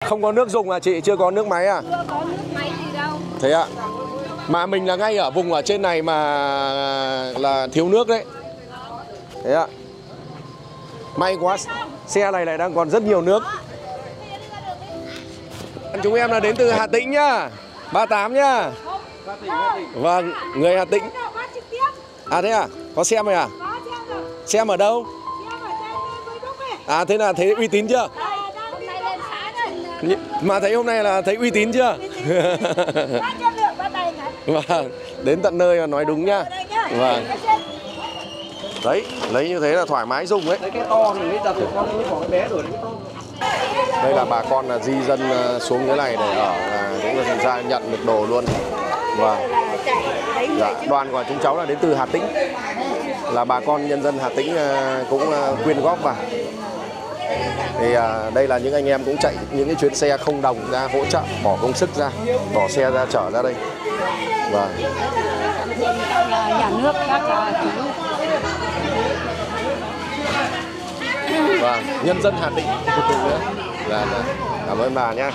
Không có nước dùng à chị, chưa có nước máy à? Chưa có nước máy gì đâu. Thế ạ. Mà mình là ngay ở vùng ở trên này mà là thiếu nước đấy. Thế ạ. May quá, xe này lại đang còn rất nhiều nước. Chúng em là đến từ Hà Tĩnh nhá, 38 nhá. Vâng, người Hà Tĩnh. À thế à, có xem rồi à? Xem ở đâu? À thế là thấy uy tín chưa? Mà thấy hôm nay là thấy uy tín chưa? Vâng, đến tận nơi mà nói đúng nhá. Vâng. Đấy, lấy như thế là thoải mái dùng ấy. Lấy cái to thì mới đặt được con cái bé rồi cái to. Đây là bà con là di dân xuống cái này để ở, cũng là ra nhận được đồ luôn. Vâng. Dạ, đoàn của chúng cháu là đến từ Hà Tĩnh, là bà con nhân dân Hà Tĩnh cũng quyên góp vào. Thì đây là những anh em cũng chạy những cái chuyến xe không đồng ra hỗ trợ, bỏ công sức ra, bỏ xe ra chở ra đây. Vâng. Nhà nước các chú. Vâng, nhân dân Hà Tĩnh. Là cảm ơn bà nhé.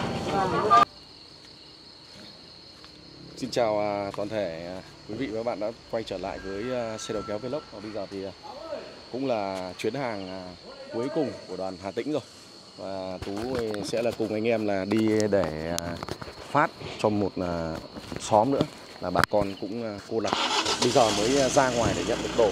Xin chào toàn thể quý vị và các bạn đã quay trở lại với xe đầu kéo Vlog. Và bây giờ thì cũng là chuyến hàng cuối cùng của đoàn Hà Tĩnh rồi. Và Tú sẽ là cùng anh em là đi để phát cho một xóm nữa là bà con cũng cô lập. Bây giờ mới ra ngoài để nhận được đồ.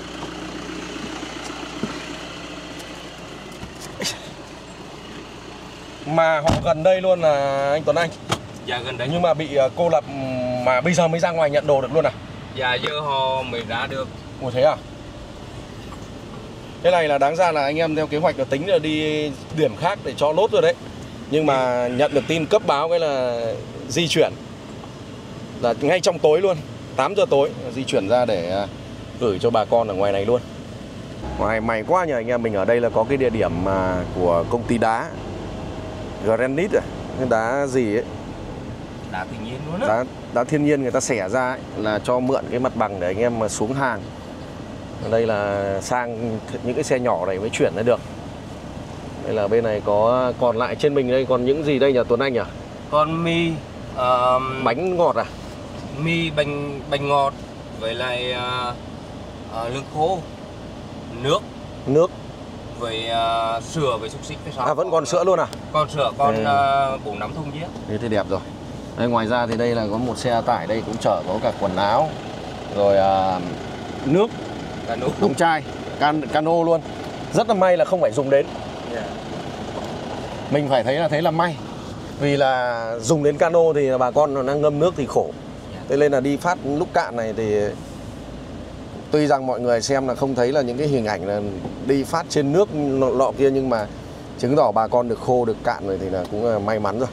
Mà họ gần đây luôn là anh Tuấn Anh. Dạ gần đấy. Nhưng mà bị cô lập mà bây giờ mới ra ngoài nhận đồ được luôn à? Dạ giờ họ mới ra được. Ủa thế à? Cái này là đáng ra là anh em theo kế hoạch là tính là đi điểm khác để cho lốt rồi đấy. Nhưng mà nhận được tin cấp báo cái là di chuyển. Là ngay trong tối luôn, 8 giờ tối di chuyển ra để gửi cho bà con ở ngoài này luôn. Ngoài may quá nhờ anh em, mình ở đây là có cái địa điểm của công ty đá Granite à, cái đá gì ấy. Đá tự nhiên luôn á. Đá thiên nhiên người ta xẻ ra ấy, là cho mượn cái mặt bằng để anh em mà xuống hàng. Ở đây là sang những cái xe nhỏ này mới chuyển ra được. Đây là bên này có, còn lại trên mình đây còn những gì đây nhỉ Tuấn Anh à? Còn mì bánh ngọt à? mì bánh ngọt với lại lương khô, nước với sữa với xúc xích với sao. À vẫn còn sữa luôn à? Còn sữa còn 4-5 thùng chứ. Thế thì đẹp rồi. Đây, ngoài ra thì đây là có một xe tải đây cũng chở có cả quần áo, rồi nước, đóng chai, cano luôn. Rất là may là không phải dùng đến. Mình phải thấy là may. Vì là dùng đến cano thì bà con đang ngâm nước thì khổ. Thế nên là đi phát lúc cạn này thì tuy rằng mọi người xem là không thấy là những cái hình ảnh là đi phát trên nước lọ kia, nhưng mà chứng tỏ bà con được khô, được cạn rồi thì là cũng là may mắn rồi.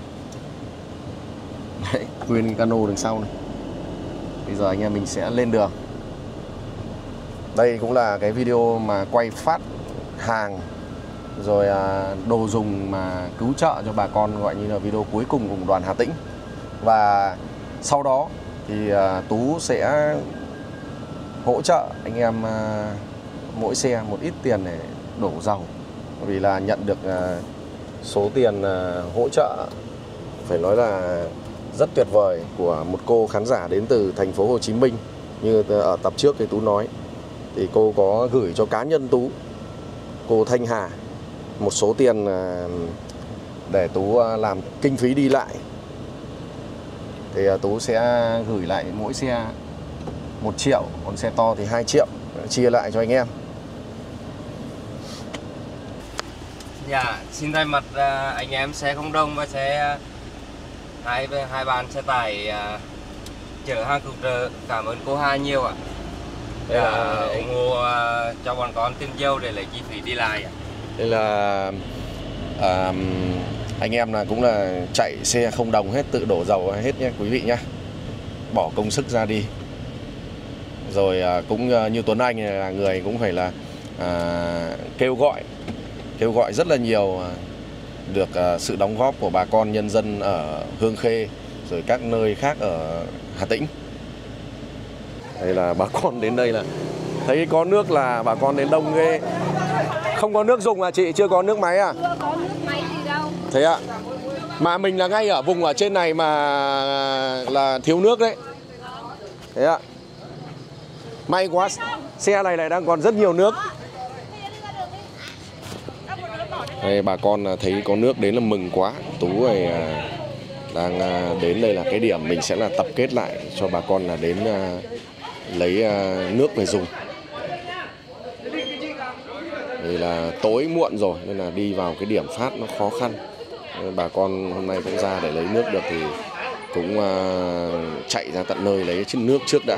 Đấy, nguyên cano đằng sau này. Bây giờ anh em mình sẽ lên đường. Đây cũng là cái video mà quay phát hàng rồi đồ dùng mà cứu trợ cho bà con, gọi như là video cuối cùng cùng đoàn Hà Tĩnh. Và sau đó thì Tú sẽ hỗ trợ anh em mỗi xe một ít tiền để đổ dầu. Vì là nhận được số tiền hỗ trợ phải nói là rất tuyệt vời của một cô khán giả đến từ thành phố Hồ Chí Minh. Như ở tập trước thì Tú nói thì cô có gửi cho cá nhân Tú, cô Thanh Hà, một số tiền để Tú làm kinh phí đi lại. Thì Tú sẽ gửi lại mỗi xe 1 triệu, còn xe to thì 2 triệu, chia lại cho anh em. Dạ, xin thay mặt anh em xe không đồng và xe hai bạn xe tải chở hàng cứu trợ, cảm ơn cô Hà nhiều ạ. Ủng hộ cho bọn con tiền dầu để lấy chi phí đi lại ạ. Đây là anh em là cũng là chạy xe không đồng hết, tự đổ dầu hết nha quý vị nhá, bỏ công sức ra đi. Rồi cũng như Tuấn Anh là người cũng phải là kêu gọi rất là nhiều được sự đóng góp của bà con nhân dân ở Hương Khê rồi các nơi khác ở Hà Tĩnh. Đây là bà con đến đây là thấy có nước là bà con đến đông ghê. Không có nước dùng à chị, chưa có nước máy à? Chưa có nước máy gì đâu. Thế ạ. Mà mình là ngay ở vùng ở trên này mà là thiếu nước đấy. Thế ạ. May quá, xe này lại đang còn rất nhiều nước. Đây, bà con thấy có nước đến là mừng quá. Tú này đang đến đây là cái điểm mình sẽ là tập kết lại cho bà con là đến lấy nước về dùng. Vì là tối muộn rồi nên là đi vào cái điểm phát nó khó khăn. Bà con hôm nay cũng ra để lấy nước được thì cũng chạy ra tận nơi lấy chiếc nước trước đã.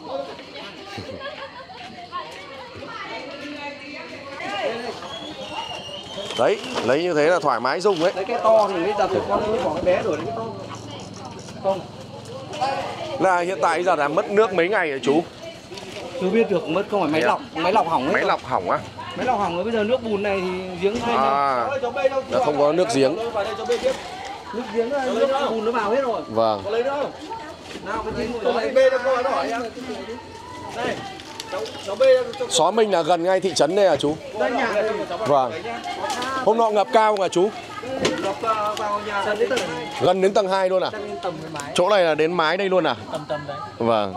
Đấy, lấy như thế là thoải mái dùng đấy. Lấy cái to thì lấy đặt được con bỏ cái bé rồi lấy cái to. Không. Là hiện tại giờ là mất nước mấy ngày rồi chú? Chưa biết được, mất không phải máy lọc hỏng ấy. Máy lọc hỏng á? Máy lọc hỏng rồi, bây giờ nước bùn này thì giếng lên. Nó không có nước giếng. Nước giếng nước bùn nó vào hết rồi. Vâng. Có lấy nữa không? Nào cái gì không lấy bê cho cô nó hỏi em. Đây. Cháu bê cho Xóm mình là gần ngay thị trấn đây à chú? đây nhà đây. Vâng. Hôm nọ ngập cao không à chú? Ngập vào nhà đến tầng Gần đến tầng 2 luôn à? tầm cái mái. Chỗ này là đến mái đây luôn à? Tầm đấy. Vâng.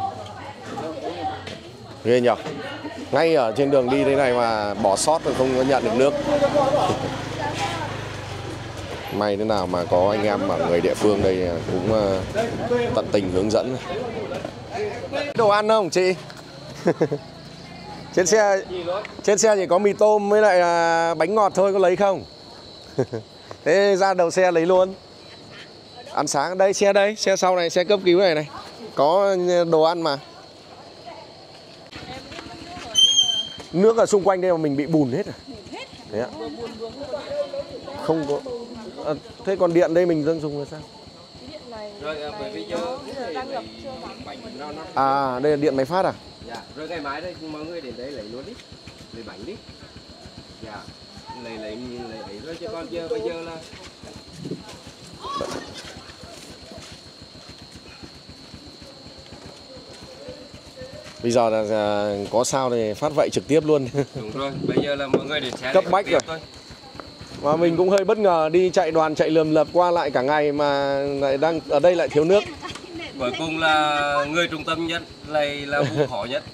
Ghê nhỉ? Ngay ở trên đường đi thế này mà bỏ sót rồi không có nhận được nước. May thế nào mà có anh em ở người địa phương đây cũng tận tình hướng dẫn. Đồ ăn không chị? Trên xe chỉ có mì tôm với lại bánh ngọt thôi, có lấy không? Thế ra đầu xe lấy luôn. Ăn sáng đây, xe sau này, xe cấp cứu này, có đồ ăn mà. Nước ở xung quanh đây mà mình bị bùn hết à? Thế ạ. Không có. Thế còn điện đây mình dân dùng là sao? Rồi bởi vì giờ đây là điện máy phát à? dạ, rồi ngày mai đây mọi người đến đây lấy luôn đi, lấy bánh đi. Dạ, lấy ấy rồi chứ con giờ bây giờ là bây giờ là có sao thì phát vậy trực tiếp luôn. đúng rồi, bây giờ là mọi người đến xe cấp bách rồi. thôi. Mà mình cũng hơi bất ngờ, đi chạy đoàn chạy lườm lập qua lại cả ngày mà lại đang ở đây lại thiếu nước. Cuối cùng là người trung tâm nhất này là vụ khó nhất.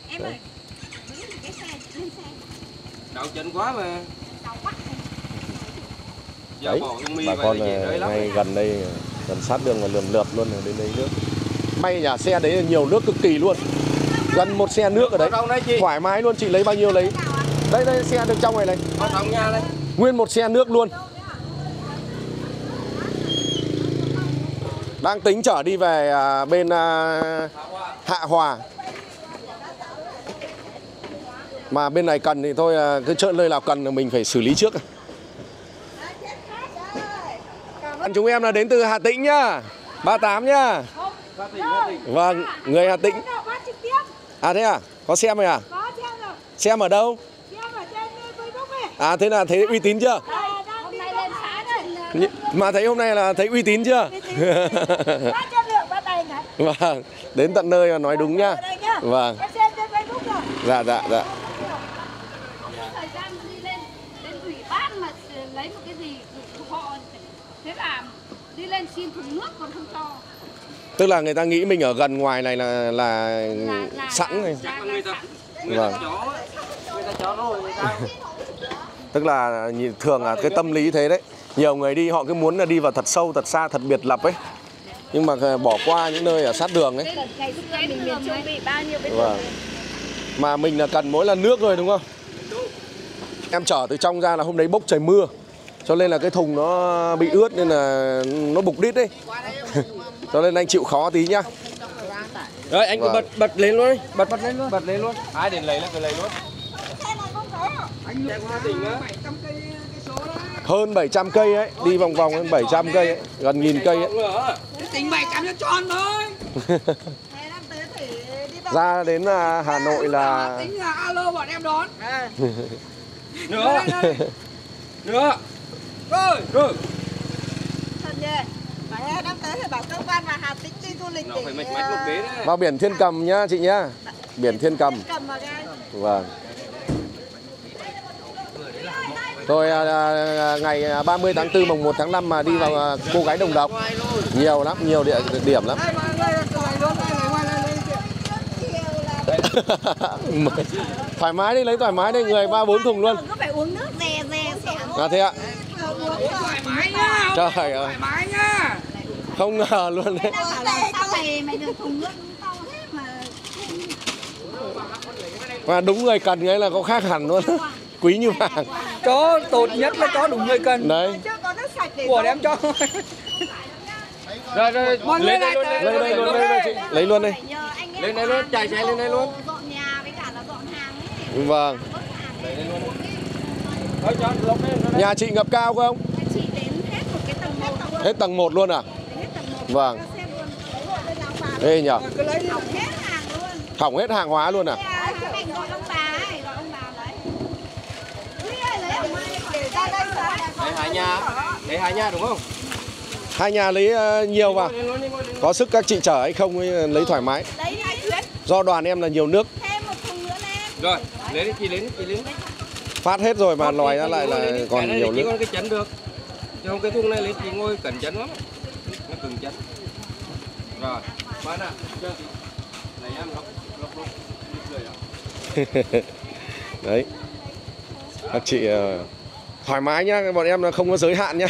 Đau chân quá mà. Giờ Đấy, bỏ cái mì bà về con là dễ rơi lắm. ngay gần đây, gần sát đường là lườm lượp luôn rồi đến lấy nước. May nhà xe đấy là nhiều nước cực kỳ luôn. Gần một xe nước ở đấy. Thoải mái luôn, chị lấy bao nhiêu lấy. Đây xe được trong này. Ở trong nhà đây. Nguyên một xe nước luôn. Đang tính chở đi về bên Hạ Hòa. Mà bên này cần thì thôi, cứ chợ nơi nào cần là mình phải xử lý trước. Chúng em là đến từ Hà Tĩnh nhá. 38 nhá. Vâng, người Hà Tĩnh. À thế à? Có xem rồi à? Có xem rồi. Xem ở đâu? Xem ở trên Facebook ấy. À thế là thấy uy tín chưa? Hôm nay lên xã rồi. Mà thấy hôm nay là thấy uy tín chưa? Quá chất lượng, bắt tay này. Vâng, đến tận nơi mà nói đúng nhá. Vâng. Em xem trên Facebook rồi. Dạ. Thời gian đi lên ủy ban mà lấy một cái gì họ thế là đi lên xin thùng nước còn không cho. Tức là người ta nghĩ mình ở gần ngoài này là sẵn này. Chắc là người ta Vâng. chó rồi người ta. Tức là thường là cái tâm lý thế đấy. Nhiều người đi họ cứ muốn là đi vào thật sâu, thật xa, thật biệt lập ấy. Nhưng mà bỏ qua những nơi ở sát đường ấy. Ngày xưa mình miền Trung bị bao nhiêu cái Vâng. Mà mình là cần mỗi lần nước rồi đúng không? Em chở từ trong ra là hôm đấy bốc trời mưa. Cho nên là cái thùng nó bị ướt nên là nó bục đít đấy. Cho nên anh chịu khó tí nhá. Rồi anh cứ Vâng. bật lên luôn đi, bật lên luôn. Ai đến lấy là cứ lấy luôn. Anh chạy qua tỉnh á. Hơn 700 cây ấy, đi vòng vòng hơn 700 cây ấy, gần 1000 cây ấy. Tính 700 cho tròn thôi. Ra đến Hà Nội là Tính là alo bọn em đón. Nữa. Nữa. Rồi. Thật nhỉ. Mà năm tới phải bảo cơ quan và Hà Tĩnh đi du lịch Nó phải mạch một bế đấy. vào biển Thiên Cầm nhá chị nhá. Biển Thiên Cầm. cầm vào đây. Vâng. Rồi ngày 30 tháng 4 mùng 1 tháng 5 mà đi vào Cô Gái Đồng Độc. Nhiều lắm, nhiều địa điểm lắm. Thoải mái đi, lấy thoải mái đi, người 3-4 thùng luôn. Cứ phải uống nước dè sẽ. Thế ạ. Thoải mái nhá. Trời ơi. Thoải mái nhá. Không ngờ luôn đấy. Bảo là sao mày được thùng nước to thế mà. Và đúng người cần ấy là có khác hẳn luôn. Quý như vàng. Chó tốt nhất là chó đúng người cần. Đấy. Của đem cho. Rồi Lên đây, Lấy luôn đây chị. Lấy luôn đây. lên đây luôn, chạy xe lên đây luôn. Dọn nhà với cả là dọn hàng ấy. Vâng. Nhà chị ngập cao không? Chị đến hết một cái tầng 1. Hết tầng 1 luôn à? Hết tầng 1. Vâng. Ê nhờ. Hỏng hết hàng luôn. Hỏng hết hàng hóa luôn à? Mình gọi ông bà ấy, gọi ông bà đấy. Ui ơi, lấy ở ngoài để ra đây rồi. Đấy hai nhà đúng không? Hai nhà lấy nhiều vào. Có sức các chị chở hay không lấy thoải mái. Lấy đi Chuyến. Do đoàn em là nhiều nước. Thêm một thùng nữa lên. Rồi, lấy đi, chị lấy. Phát hết rồi mà lòi ra lại là còn nhiều nước. nước. Cái chấn được. Chứ không cái thùng này lấy chị ngồi cẩn chấn lắm. Nó cứng chấn. Rồi, bán ạ. Lấy em lọc lười. Đấy. Các chị thoải mái nhá, bọn em là không có giới hạn nhá.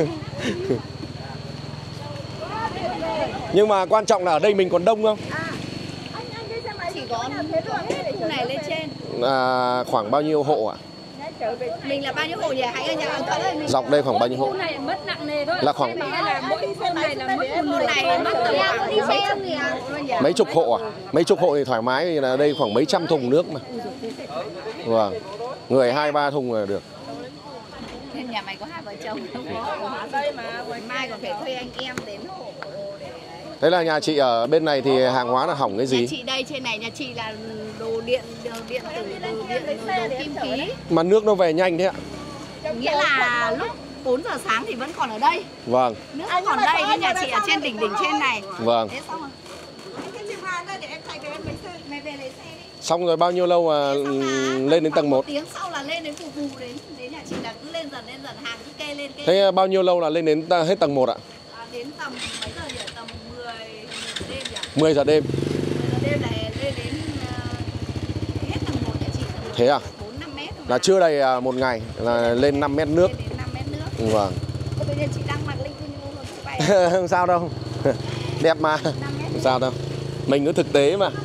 Nhưng mà quan trọng là ở đây mình còn đông không? Chỉ có thùng này lên trên. Khoảng bao nhiêu hộ ạ? Mình là bao nhiêu hộ nhỉ? Hãy ở nhà ông Thuận ơi. Dọc đây khoảng bao nhiêu hộ? này mất nặng nề thôi. Là khoảng mỗi thôn này là mất Thùng này mất tầm đi xem gì à? mấy chục hộ à? Mấy chục hộ thì thoải mái vì là đây khoảng mấy trăm thùng nước mà. Vâng. Người 2-3 thùng là được. Nên nhà mày có 2 vợ chồng không có. Đây mà mai còn phải thuê anh em đến hộ để đấy. Thế là nhà chị ở bên này thì hàng hóa là hỏng cái gì? Nhà chị đây, trên này nhà chị là đồ điện tử, đồ kim khí. Mà nước nó về nhanh thế ạ? Nghĩa là lúc 4 giờ sáng thì vẫn còn ở đây. Vâng. Nước vẫn còn đây, nhưng nhà chị ở trên đỉnh trên này. Vâng. Thế xong rồi. Anh cái chìa khóa đây để em chạy về em lấy xe. Mày về lấy xe đi. Xong rồi bao nhiêu lâu mà lên đến tầng 1? 1 tiếng sau là lên đến phục vụ đến nhà chị là cứ lên dần hàng cứ kê lên kê. Thế bao nhiêu lâu là lên đến hết tầng 1 ạ? Đến tầm mấy giờ nhỉ? Tầm 10 đêm nhỉ? 10 giờ đêm. 10 giờ đêm này lên đến hết tầng 1 nhà chị. Thế à? 4-5 mét thôi. Là chưa đầy một ngày là lên 5 mét nước. Lên đến 5 mét nước. Vâng. Bây giờ chị đang mặc linh tinh luôn chị bay. Không sao đâu. Đẹp mà. Không sao đâu. Mình cứ thực tế mà.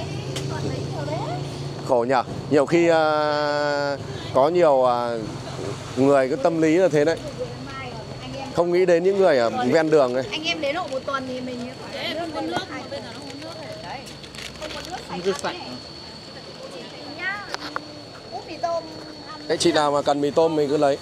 Khổ nhờ. Nhiều khi có nhiều người cái tâm lý là thế đấy. Không nghĩ đến những người ở ven đường này. Anh em đến hộ 1 tuần thì mình không có nước, bên nào nó không nước này. Đấy. Không có nước sạch. Úp mì tôm. Cái chị nào mà cần mì tôm mình cứ lấy.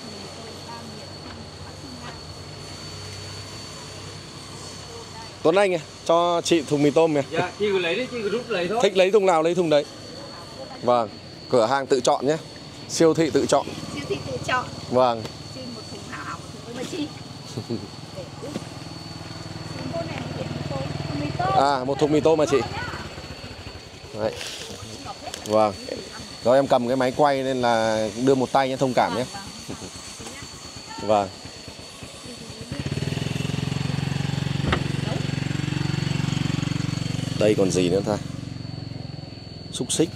Tuấn Anh cho chị thùng mì tôm nè. Dạ, chị cứ lấy đi, chị cứ rút lấy thôi. Thích lấy thùng nào lấy thùng đấy. Vâng, cửa hàng tự chọn nhé. Siêu thị tự chọn. Siêu thị tự chọn. Vâng. Xin một thùng hảo, một thùng với chi. Một thùng mì tôm mà chị. Đấy. Vâng. Rồi em cầm cái máy quay nên là đưa một tay nhé, thông cảm nhé. Vâng. Đây còn gì nữa ta? Xúc xích.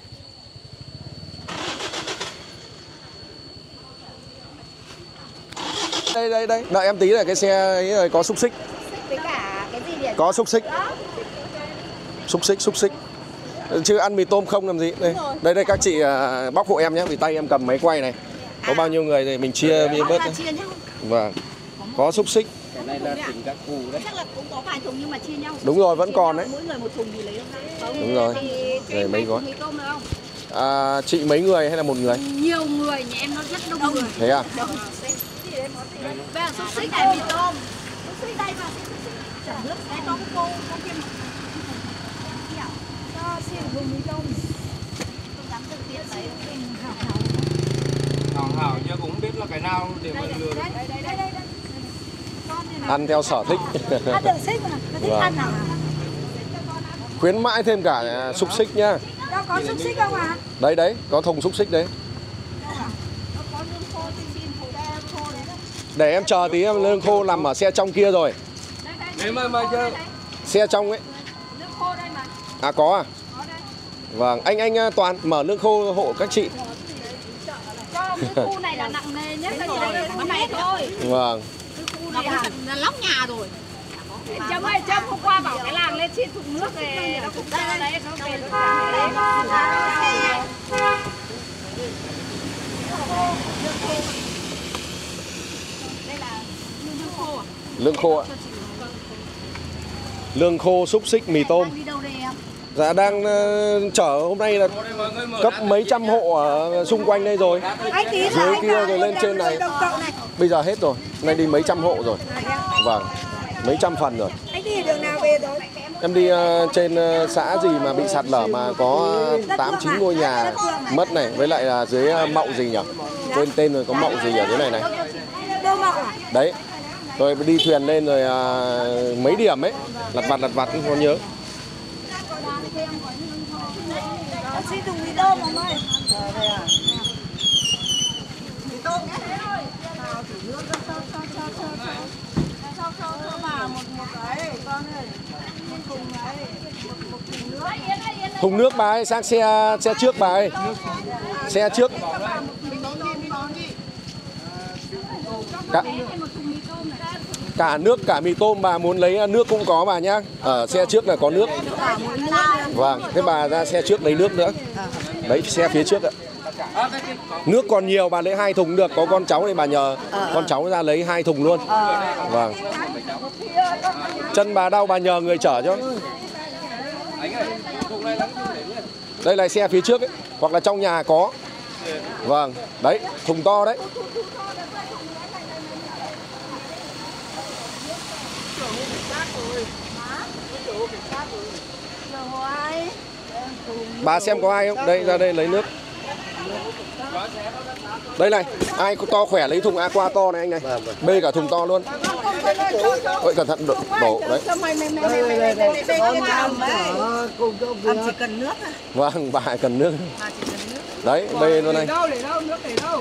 Đây. Đợi em tí là cái xe ấy có xúc xích. Với cả cái gì nhỉ? Có xúc xích. Xúc xích. Chứ ăn mì tôm không làm gì. Đây các chị bóc hộ em nhé, vì tay em cầm máy quay này. Có bao nhiêu người thì mình chia bớt. Chia nhau. Vâng. Có xúc xích. Cái này là tính các cụ đấy. Chắc là cũng có vài thùng nhưng mà chia nhau. Đúng rồi, vẫn còn đấy. Mỗi người một thùng thì lấy không? Đúng rồi. Thì Mấy gói. mì tôm được không? Chị mấy người hay là một người? Nhiều người, nhà em nó rất đông người. Thế à? Bây giờ xúc xích này mì tôm. Xúc xích đây mà xúc xích. Chả nước. Đây có cô kia mà. Cho xin dùng mì tôm. Không dám thực tiễn đấy. Hảo chứ cũng biết là cái nào để mà lừa. Đây. Ăn theo sở thích. Ăn được xích mà, nó thích ăn nào. Khuyến mãi thêm cả xúc xích nhá. Đâu có xúc xích không ạ? Đấy, có thùng xúc xích đấy. Để em chờ tí, em lương khô nằm ở xe trong kia rồi. Nếu mà chưa Xe trong ấy. Nước khô đây mà. À có à? Có đây. Vâng, anh Toàn mở lương khô hộ các chị. Cho cái khu này là nặng nề nhất cái này thôi. Vâng. Cái khu này là lóc nhà rồi. Chấm ơi, Chấm hôm qua bảo cái làng lên xin thùng nước về nó cũng ra đấy, nó về đây là lương khô à? Lương khô ạ. Lương khô, xúc xích, mì tôm. Đi đâu đây em? Dạ đang chở hôm nay là cấp mấy trăm hộ ở xung quanh đây rồi. Dưới kia rồi lên trên này. Bây giờ hết rồi. Nay đi mấy trăm hộ rồi. Vâng. Mấy trăm phần rồi. Anh đi đường nào về rồi? Em đi trên xã gì mà bị sạt lở mà có 8-9 ngôi nhà mất này. Với lại là dưới Mậu gì nhỉ? Quên tên rồi, có Mậu gì ở dưới này này. Đâu Mậu à? Đấy. Rồi đi thuyền lên rồi mấy điểm ấy. Lặt vặt không có nhớ. Xin thùng mì tôm ông ơi. Mì tôm nhé. Nào thử nước cho vào một cái con ơi. Một thùng ấy. Một thùng nước. Thùng nước bà ơi, sang xe trước bà ơi. Xe trước. Cả nước cả mì tôm, bà muốn lấy nước cũng có bà nhá. Ở xe trước là có nước. Vâng, thế bà ra xe trước lấy nước nữa. Đấy, xe phía trước ạ. Nước còn nhiều, bà lấy 2 thùng được. Có con cháu thì bà nhờ con cháu ra lấy 2 thùng luôn. Vâng. Chân bà đau bà nhờ người chở cho. Đây là xe phía trước ấy, hoặc là trong nhà có. Vâng, đấy, thùng to đấy. Bà xem có ai không? Đây, ra đây lấy nước. Đây này, ai có to khỏe lấy thùng aqua to này anh này. Bê cả thùng to luôn. Ôi cẩn thận đổ đấy. Em chỉ cần nước à? Vâng, bà cần nước. Đấy, bê luôn này. Để đâu, nước để đâu?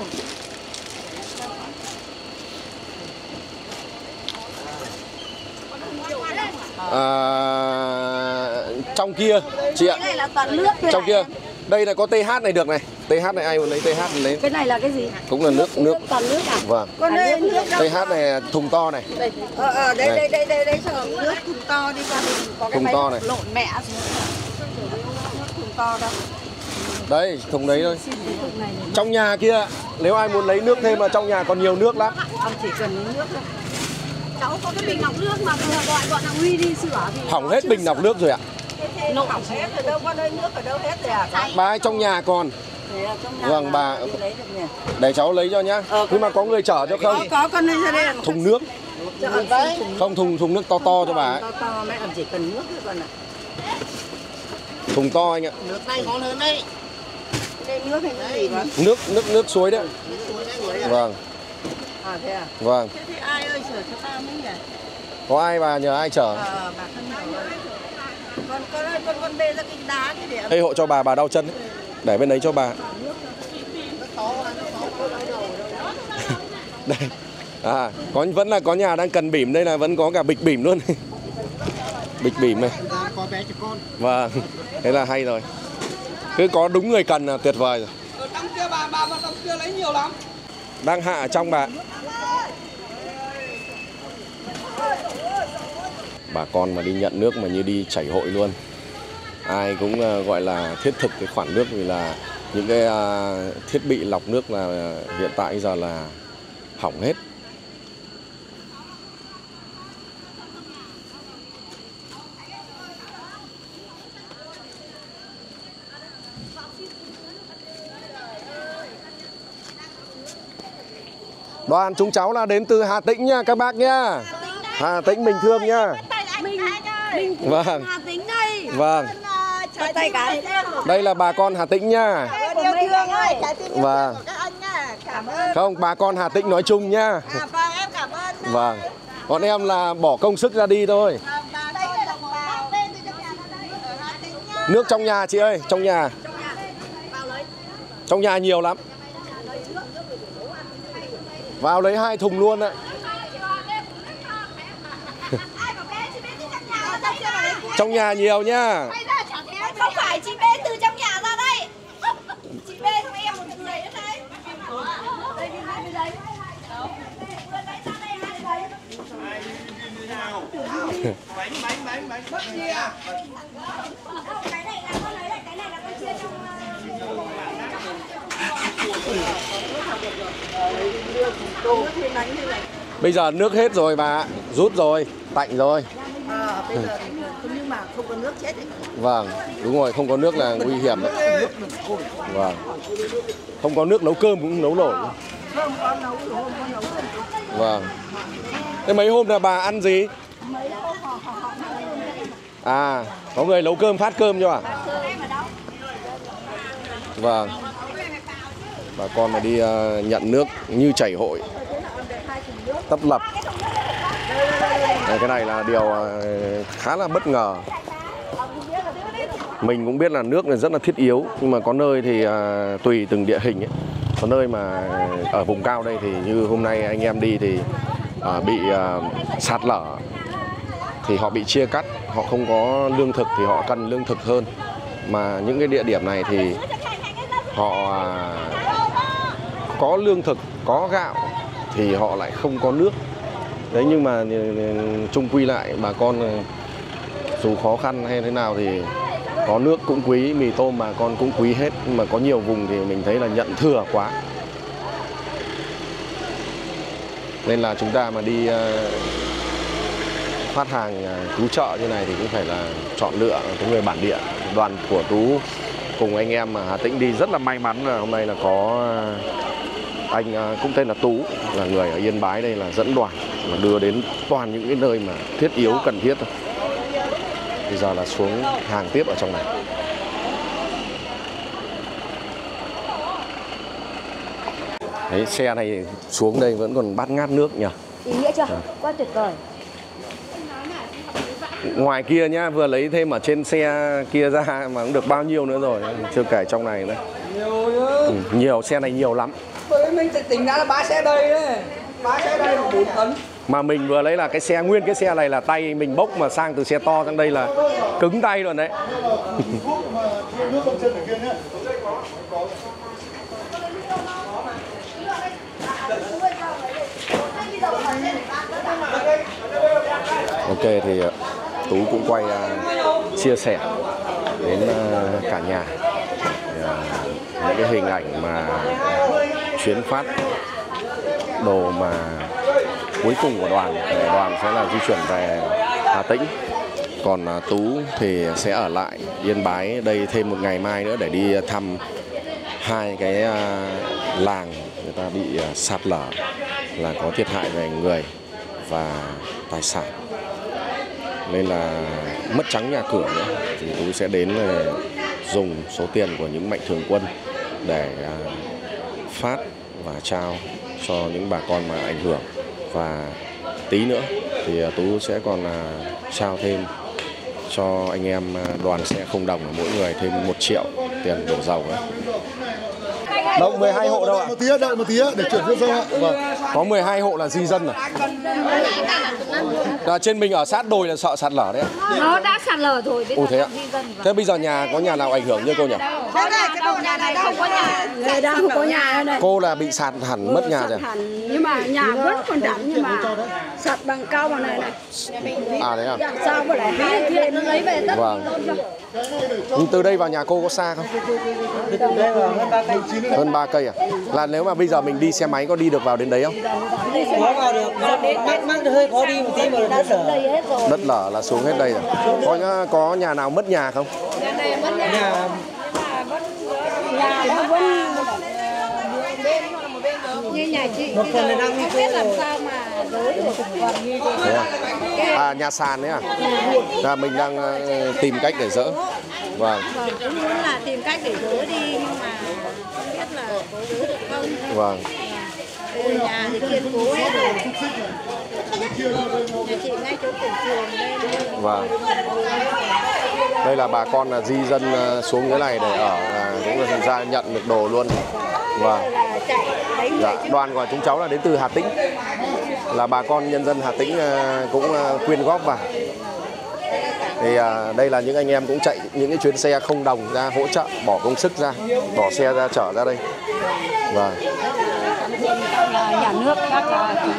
Trong kia chị ạ. Cái này là toàn nước. Trong kia. Đây là có TH này được này. TH này ai muốn lấy TH lấy. Cái này là cái gì? Cũng là nước. Toàn nước à? Vâng. Con đây nước đâu? TH này thùng to này. Đây sợ nước thùng to đi qua mình có cái Thùng to này. lộn mẹ xuống. Thùng to đâu? Đây, thùng đấy thôi. Trong nhà kia, nếu ai muốn lấy nước thêm mà trong nhà còn nhiều nước lắm. Ông chỉ cần lấy nước thôi. Cháu có cái bình lọc nước mà vừa gọi bọn thằng Huy đi sửa thì Hỏng hết bình lọc nước rồi ạ. Nộp hỏng hết rồi đâu, có đây nước ở đâu hết rồi à? Bà ấy trong nhà còn. Vâng, bà để cháu lấy cho nhá. Nhưng mà có người chở cho không? Có con đây ra đây là Thùng nước. Không, thùng nước to to cho bà ấy. to mẹ còn chỉ cần nước thôi con ạ. Thùng to anh ạ. Nước này ngon hơn đấy. Đây nước hay cái gì con? Nước suối đấy. Vâng. À thế à? Vâng. Thế thì ai ơi sửa cho tao mới nhỉ? Có ai bà nhờ ai chở? Bà thân ơi. Con bê ra cái đá đi để Ê hộ cho bà đau chân ấy. Để bên đấy cho bà. Đây. À, vẫn là có nhà đang cần bỉm, đây là vẫn có cả bịch bỉm luôn. Bịch bỉm này. Có bé cho con. Vâng. Thế là hay rồi. Cứ có đúng người cần là tuyệt vời rồi. Ở trong kia bà trong kia lấy nhiều lắm. Đang hạ ở trong bà. Bà con mà đi nhận nước mà như đi chảy hội luôn. Ai cũng gọi là thiết thực cái khoản nước, vì là những cái thiết bị lọc nước là hiện tại giờ là hỏng hết. Đoàn chúng cháu là đến từ Hà Tĩnh nha các bác nhá. Hà Tĩnh Bình Thương nhá. Vâng. Hà Tĩnh đây. Vâng. Tay cái. Đây là bà con Hà Tĩnh nhá. Yêu thương ơi, trái tim Vâng. các anh nha. Cảm ơn. Không, bà con Hà Tĩnh nói chung nhá. À vâng, em cảm ơn. Vâng. Bọn em là bỏ công sức ra đi thôi. Nước trong nhà chị ơi, trong nhà. Trong nhà nhiều lắm. Vào lấy 2 thùng luôn ạ. Trong nhà nhiều nha. Không phải chị B từ trong nhà ra đây. Chị B không em một người nữa đấy. Đây đi đây. Bánh bất chia. Cái này là con lấy lại, cái này là con chia trong. Bây giờ nước hết rồi bà ạ, rút rồi, tạnh rồi. Bây giờ nhưng mà không có nước chết ấy. Vâng, đúng rồi, không có nước là nguy hiểm đấy. Vâng. Không có nước nấu cơm cũng nấu nổi. Không có nấu, không có nấu. Vâng. Thế mấy hôm là bà ăn gì? À, có người nấu cơm phát cơm cho à? Vâng. Bà con mà đi nhận nước như chảy hội, tấp lập. Cái này là điều khá là bất ngờ. Mình cũng biết là nước này rất là thiết yếu, nhưng mà có nơi thì tùy từng địa hình ấy. Có nơi mà ở vùng cao đây thì như hôm nay anh em đi thì bị sạt lở thì họ bị chia cắt, họ không có lương thực thì họ cần lương thực hơn. Mà những cái địa điểm này thì họ có lương thực, có gạo thì họ lại không có nước. Đấy, nhưng mà chung quy lại bà con dù khó khăn hay thế nào thì có nước cũng quý, mì tôm bà con cũng quý hết. Nhưng mà có nhiều vùng thì mình thấy là nhận thừa quá. Nên là chúng ta mà đi phát hàng cứu trợ như này thì cũng phải là chọn lựa cái người bản địa. Đoàn của Tú cùng anh em mà Hà Tĩnh đi rất là may mắn là hôm nay là có anh cũng tên là Tú, là người ở Yên Bái đây, là dẫn đoàn mà đưa đến toàn những cái nơi mà thiết yếu cần thiết thôi. Bây giờ là xuống hàng tiếp ở trong này. Đấy, xe này xuống đây vẫn còn bát ngát nước nhỉ. Ý nghĩa chưa? Quá tuyệt vời. Ngoài kia nhá, vừa lấy thêm ở trên xe kia ra mà cũng được bao nhiêu nữa rồi, chưa kể trong này nữa. Nhiều, xe này nhiều lắm. Mình tính ra là 3 xe đây đấy. 3 xe đây là 4 tấn. Mà mình vừa lấy là cái xe, nguyên cái xe này là tay mình bốc mà sang từ xe to sang đây là cứng tay luôn đấy. Ok thì Tú cũng quay chia sẻ đến cả nhà những cái hình ảnh mà chuyến phát đồ mà cuối cùng của đoàn. Đoàn sẽ là di chuyển về Hà Tĩnh, còn Tú thì sẽ ở lại Yên Bái đây thêm một ngày mai nữa để đi thăm hai cái làng người ta bị sạt lở, là có thiệt hại về người và tài sản, nên là mất trắng nhà cửa nữa. Thì Tú sẽ đến dùng số tiền của những mạnh thường quân để phát và trao cho những bà con mà ảnh hưởng. Và tí nữa thì Tú sẽ còn trao thêm cho anh em đoàn xe không đồng, mỗi người thêm 1 triệu tiền đổ dầu nữa. Đâu 12 hộ đâu ạ? Đợi một tí để chuyển cho ạ. Vâng. Có 12 hộ là di dân à? Trên mình ở sát đồi là sợ sạt lở đấy ạ? Nó đã sạt lở rồi. Ồ thế ạ? Thế bây giờ nhà có nhà nào ảnh hưởng như cô nhỉ? Có nhà này không có nhà. Người đang không có nhà đây. Cô là bị sạt hẳn, mất nhà rồi. Nhưng mà nhà vẫn còn đẳng, nhưng mà sạt bằng cao bằng này này. À đấy à? Sao mà lại hai kia nó lấy về tất. Vâng. Nhưng từ đây vào nhà cô có xa không? Hơn 3 cây à? Là nếu mà bây giờ mình đi xe máy có đi được vào đến đấy không? Có vào được, mắc hơi khó đi một tí mà đất lở. Đất lở là xuống hết đây rồi. Có nhà nào mất nhà không? Nhà nó vẫn Như nhà chị một phần là đang không biết làm sao mà tới được. Thế à? À, nhà sàn đấy à? Là mình đang tìm cách để dỡ. Vâng. Cũng muốn là tìm cách để dỡ đi, nhưng mà không biết là có dỡ được không. Vâng. Nhà thì kiên cố hết rồi. Nhà chị ngay chỗ cổng trường đây. Vâng. Đây là bà con là di dân xuống cái này để ở, cũng là ra nhận được đồ luôn. Vâng. Chạy thấy người Dạ, chứ. đoàn của chúng cháu là đến từ Hà Tĩnh, là bà con nhân dân Hà Tĩnh cũng quyên góp vào. Thì đây là những anh em cũng chạy những cái chuyến xe không đồng ra hỗ trợ, bỏ công sức ra, bỏ xe ra chở ra đây. Vâng. Nhà nước các chú.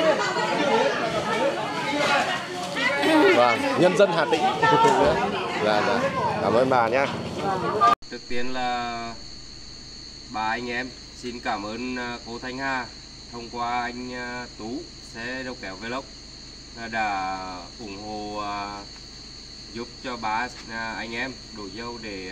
Vâng, nhân dân Hà Tĩnh. Dạ, cảm ơn bà nhé. Trước tiên là bà anh em xin cảm ơn cô Thanh Hà thông qua anh Tú xe đầu kéo Vlog đã ủng hộ giúp cho bà anh em đổ dâu để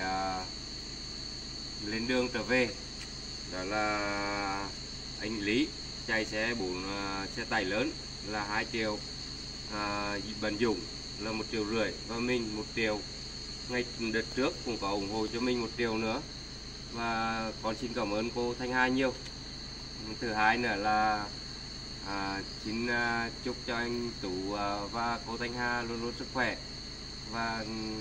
lên đường trở về. Đó là anh Lý chạy xe 4 xe tải lớn là 2 triệu, Bần Dũng là 1,5 triệu và mình 1 triệu. Ngay đợt trước cũng có ủng hộ cho mình 1 triệu nữa, và con xin cảm ơn cô Thanh Hà nhiều. Thứ hai nữa là xin chúc cho anh Tú và cô Thanh Hà luôn luôn sức khỏe và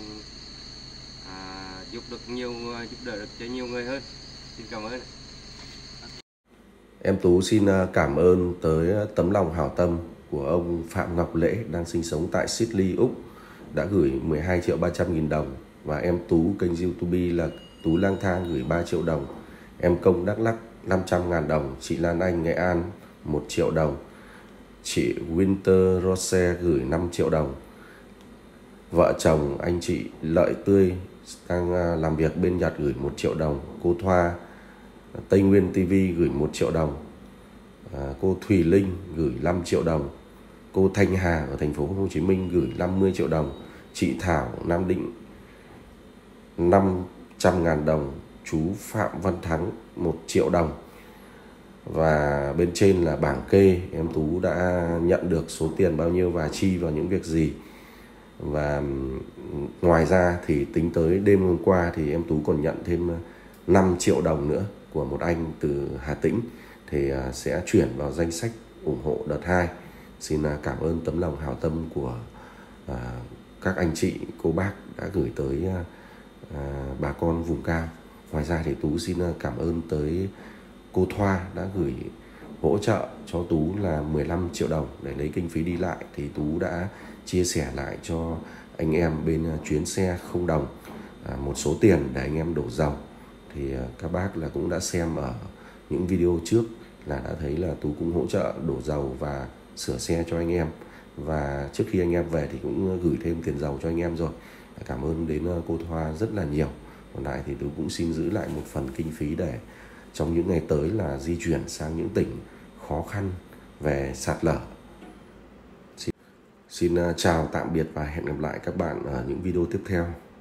giúp đỡ được cho nhiều người hơn. Xin cảm ơn. Em Tú xin cảm ơn tới tấm lòng hảo tâm của ông Phạm Ngọc Lễ đang sinh sống tại Sydney, Úc đã gửi 12.300.000 đồng, và em Tú kênh YouTube là Tú Lang Thang gửi 3 triệu đồng, em Công Đắk Lắk 500.000 đồng, chị Lan Anh Nghệ An 1 triệu đồng, chị Winter Rose gửi 5 triệu đồng, vợ chồng anh chị Lợi Tươi đang làm việc bên Nhật gửi 1 triệu đồng, cô Thoa Tây Nguyên TV gửi 1 triệu đồng, cô Thùy Linh gửi 5 triệu đồng, cô Thanh Hà ở thành phố Hồ Chí Minh gửi 50 triệu đồng, chị Thảo Nam Định 500.000 đồng, chú Phạm Văn Thắng 1 triệu đồng. Và bên trên là bảng kê em Tú đã nhận được số tiền bao nhiêu và chi vào những việc gì. Và ngoài ra thì tính tới đêm hôm qua thì em Tú còn nhận thêm 5 triệu đồng nữa của một anh từ Hà Tĩnh, thì sẽ chuyển vào danh sách ủng hộ đợt 2. Xin cảm ơn tấm lòng hảo tâm của các anh chị, cô bác đã gửi tới bà con vùng cao. Ngoài ra thì Tú xin cảm ơn tới cô Thoa đã gửi hỗ trợ cho Tú là 15 triệu đồng để lấy kinh phí đi lại, thì Tú đã chia sẻ lại cho anh em bên chuyến xe không đồng một số tiền để anh em đổ dầu. Thì các bác là cũng đã xem ở những video trước là đã thấy là Tú cũng hỗ trợ đổ dầu và sửa xe cho anh em, và trước khi anh em về thì cũng gửi thêm tiền dầu cho anh em rồi. Cảm ơn đến cô Thoa rất là nhiều. Còn lại thì Tú cũng xin giữ lại một phần kinh phí để trong những ngày tới là di chuyển sang những tỉnh khó khăn về sạt lở. Xin chào tạm biệt và hẹn gặp lại các bạn ở những video tiếp theo.